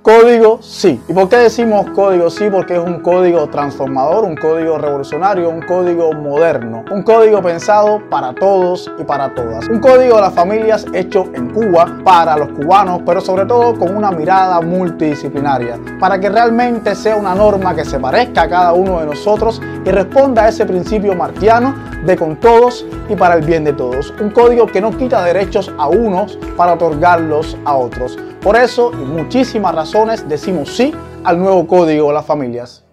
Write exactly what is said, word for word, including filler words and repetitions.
Código sí. ¿Y por qué decimos código sí? Porque es un código transformador, un código revolucionario, un código moderno, un código pensado para todos y para todas. Un código de las familias hecho en Cuba, para los cubanos, pero sobre todo con una mirada multidisciplinaria, para que realmente sea una norma que se parezca a cada uno de nosotros y responda a ese principio martiano de con todos y para el bien de todos. Un código que no quita derechos a unos para otorgarlos a otros. Por eso y muchísimas razones decimos sí al nuevo Código de las Familias.